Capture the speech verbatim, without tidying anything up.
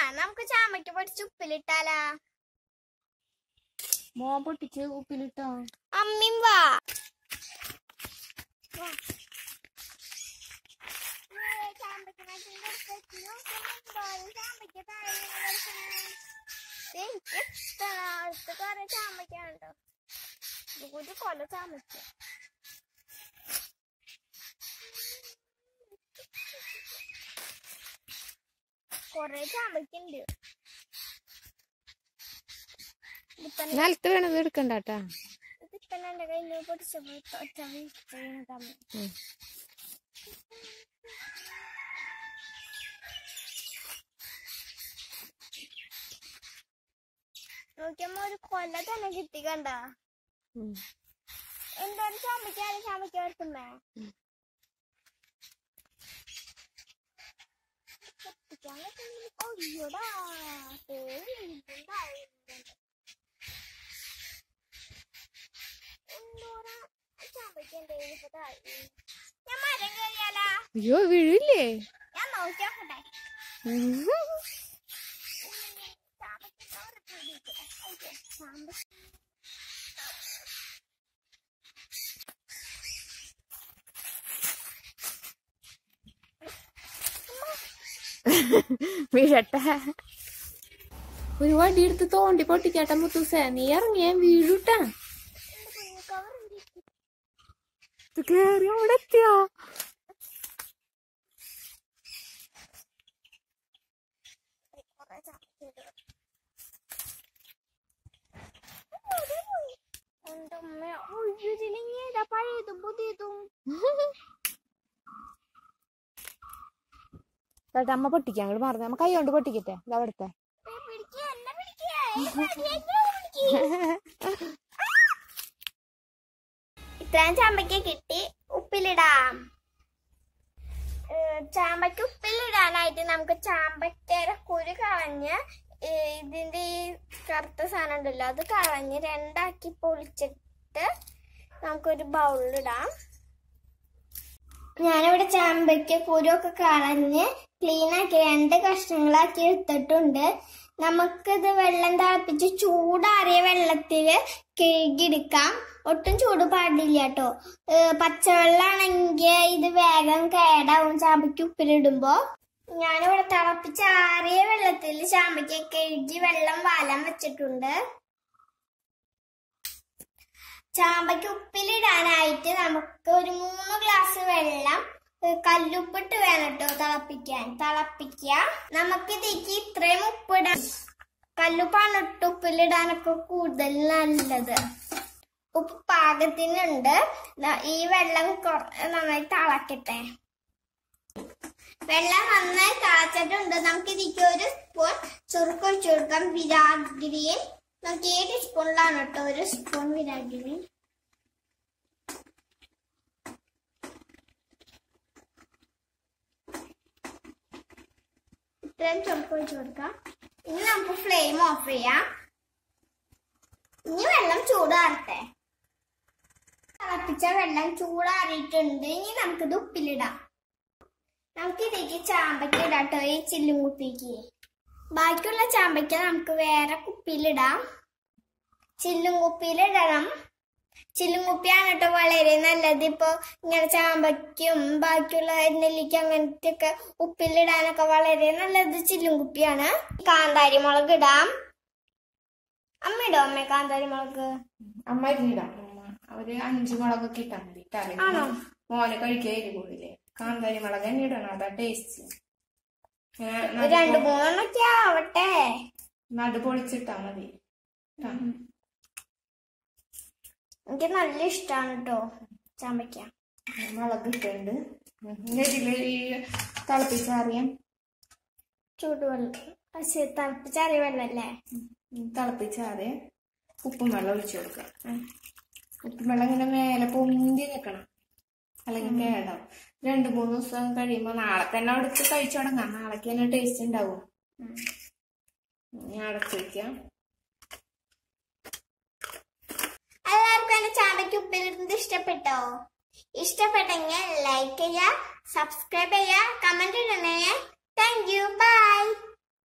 നമുക്ക് ചാമ്പയ്ക്ക് പൊടിച്ച് ഉപ്പിലിട്ടാലാ? മോൻ പൊട്ടിച്ച് ഉപ്പിലിട്ടോ? അമ്മിം വാ. കൊറേ ചാമ്പയ്ക്കാണോ? ഒരു കൊല ചാമ്പയ്ക്ക. കൊറേ ചാമ്പയ്ക്കുണ്ട്. നിലത്ത് വേണത് എടുക്കണ്ടാട്ടാ. ഇതിപ്പോ എന്റെ കയ്യിൽ പൊടിച്ചപ്പോ ഒറ്റ വീഴ്ച. നോക്കിയമ്മ ഒരു കൊല തന്നെ കിട്ടി കണ്ട. എന്താണ് ചാമ്പയ്ക്കാണ് ചാമ്പയ്ക്ക വരത്തുമ്പേ ഒയ്യോടാ ഞാൻ മരം കയറിയാലാ? അയ്യോ വീഴില്ലേ? ഞാൻ നോക്കിയാട്ടെ. വീഴട്ടെ. ഒരു വടി എടുത്ത് തോണ്ടി പൊട്ടിക്കാട്ട മുത്തൂസേ. നീ ഇറങ്ങിയ വീഴൂട്ടാ. കേറി അവിടെ എത്തിയോ? പഴയതും പുതിയതും അമ്മ പൊട്ടിക്കാം. അങ്ങോട്ട് മാറുന്ന നമ്മ കൈ കൊണ്ട് പൊട്ടിക്കട്ടെ. ഇതവിടുത്തെ ഇത്രയും ചാമ്പയ്ക്ക കിട്ടി. ഉപ്പിലിടാം. ചാമ്പയ്ക്ക് ഉപ്പിലിടാനായിട്ട് നമുക്ക് ചാമ്പയ്ക്കയുടെ കുരു കളഞ്ഞ് ഇതിന്റെ ഈ കറുത്ത സാധനം ഉണ്ടല്ലോ അത് കളഞ്ഞ് രണ്ടാക്കി പൊളിച്ചിട്ട് നമുക്കൊരു ബൗളിലിടാം. ഞാനിവിടെ ചാമ്പയ്ക്ക് കുരുവൊക്കെ കളഞ്ഞ് ക്ലീൻ ആക്കി രണ്ട് കഷ്ണങ്ങളാക്കി എടുത്തിട്ടുണ്ട്. നമുക്കിത് വെള്ളം തിളപ്പിച്ച് ചൂടാറിയ വെള്ളത്തില് കഴുകിയെടുക്കാം. ഒട്ടും ചൂട് പാടില്ല കേട്ടോ. പച്ചവെള്ളാണെങ്കിൽ ഇത് വേഗം കേടാവും ചാമ്പയ്ക്ക് ഉപ്പിലിടുമ്പോ. ഞാനിവിടെ തിളപ്പിച്ചാറിയ വെള്ളത്തിൽ ചാമ്പയ്ക്ക് കഴുകി വെള്ളം വാലാൻ വെച്ചിട്ടുണ്ട്. ചാമ്പയ്ക്ക് ഉപ്പിലിടാനായിട്ട് നമുക്ക് ഒരു മൂന്ന് ഗ്ലാസ് വെള്ളം കല്ലുപ്പിട്ട് വേണം കേട്ടോ തിളപ്പിക്കാൻ. തിളപ്പിക്ക. നമുക്ക് ഇതിക്ക് ഇത്രയും ഉപ്പിടാം. കല്ലുപ്പാണ് ഇട്ട് ഉപ്പിലിടാനൊക്കെ കൂടുതൽ നല്ലത്. ഉപ്പ് പാകത്തിനുണ്ട്. ഈ വെള്ളം നന്നായി തിളക്കട്ടെ. വെള്ളം നന്നായി തിളച്ചിട്ടുണ്ട്. നമുക്ക് ഇതിക്ക് ഒരു സ്പൂൺ ചുരുക്ക ഒഴിച്ചു കൊടുക്കാം. വിനാഗിരി നമുക്ക് ഏഴ് സ്പൂണിലാണ് കേട്ടോ ഒരു സ്പൂൺ വിനാഗിരി. ഇത്രയും ചുരുക്ക ഒഴിച്ചു കൊടുക്കാം. ഇനി നമുക്ക് ഫ്ലെയിം ഓഫ് ചെയ്യാം. ഇനി വെള്ളം ചൂടാറട്ടെ. തിളപ്പിച്ച വെള്ളം ചൂടാറിയിട്ടുണ്ട്. ഇനി നമുക്കിത് ഉപ്പിലിടാം. നമുക്ക് ഇതിലേക്ക് ചാമ്പയ്ക്ക ഇടാട്ടോ. ഈ ചില്ലും കുപ്പിക്ക് ബാക്കിയുള്ള ചാമ്പയ്ക്ക നമുക്ക് വേറെ കുപ്പിയിലിടാം. ചില്ലും കുപ്പിയിലിടണം. ചില്ലും കുപ്പിയാണ് കേട്ടോ വളരെ നല്ലത്. ഇപ്പൊ ഇങ്ങനെ ചാമ്പയ്ക്കും ബാക്കിയുള്ള നെല്ലിക്ക അങ്ങനത്തെ ഒക്കെ ഉപ്പിലിടാനൊക്കെ വളരെ നല്ലത് ചില്ലും കുപ്പിയാണ്. കാന്താരി മുളക് ഇടാം. അമ്മ ഇടോ അമ്മ കാന്താരി മുളക്? അമ്മ ഇടാം. ഒരു അഞ്ചു മുളകൊക്കെ ഇട്ടാ മതി. ആണോ? മോനെ കഴിക്കാൻ എരികൂടില്ലേ? കാന്താരി മുളക് തന്നെ ഇടണം. അതാ ടേസ്റ്റ്. രണ്ടു മൂന്നെണ്ണൊക്കെ ആവട്ടെ. നടു പൊളിച്ചിട്ടാ മതി. എനിക്ക് നല്ല ഇഷ്ടമാണ് കേട്ടോ ചാമ്പയ്ക്ക. മുളക് ഇട്ടുണ്ട്. ഇതില് ഈ തിളപ്പിച്ചറിയാം ചൂടുവെള്ളം തിളപ്പിച്ചറിയ വെള്ളല്ലേ? തിളപ്പിച്ചാതെ ഉപ്പും വെള്ളം ഒഴിച്ചു കൊടുക്കാം. ഉപ്പും വെള്ളം ഇങ്ങനെ മേലെ പൊന്തി നിൽക്കണം, അല്ലെങ്കിൽ കേടാവും. രണ്ടു മൂന്ന് ദിവസം കഴിയുമ്പോ നാളെ തന്നെ അടച്ച് കഴിച്ചു തുടങ്ങാം. നാളേക്ക് തന്നെ ടേസ്റ്റ് ഉണ്ടാവും. ഞാൻ അടച്ചു വയ്ക്കാം. എല്ലാവർക്കും എന്റെ ചാമ്പയ്ക്ക് ഉപ്പിലിടുന്നത് ഇഷ്ടപ്പെട്ടോ? ഇഷ്ടപ്പെട്ടെങ്കിൽ ലൈക്ക് ചെയ്യുക, സബ്സ്ക്രൈബ് ചെയ്യുക, കമന്റ് ഇടണേ. Thank you. ബൈ.